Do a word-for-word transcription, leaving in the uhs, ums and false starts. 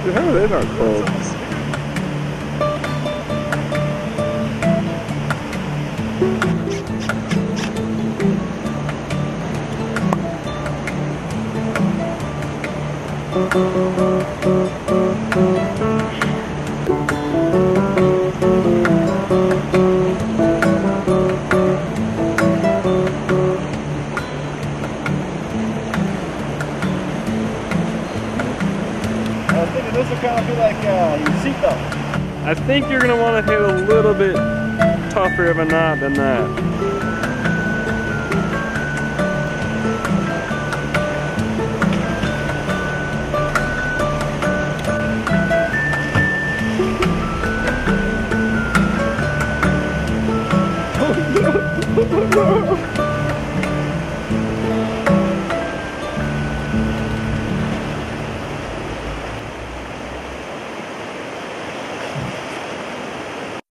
How are they not cold? I was thinking this will kind of be like uh, your seatbelt. I think you're gonna want to hit a little bit tougher of a knot than that. Oh no! Oh no!